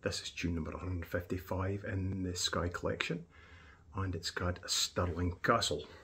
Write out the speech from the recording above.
This is tune number 155 in the Skye collection, and it's got a Stirling castle.